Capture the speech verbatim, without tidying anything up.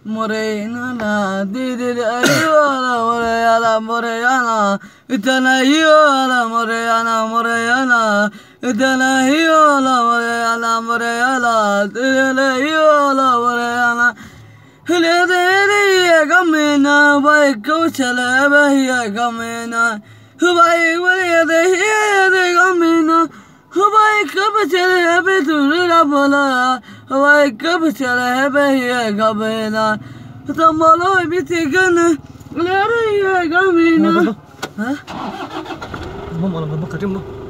Morena, did it, Morena, Morena, Itana Hiola, Morena, Morena, Itana Hiola, Morena, Morena, Tila Hiola, Morena, Hilda Gamina, by Coachella, here Gamina, who by way the here the Gamina, who by Coachella, happy to Rabola. Why capital have here, Gabena? The Molo be taken. Let her come in. Huh?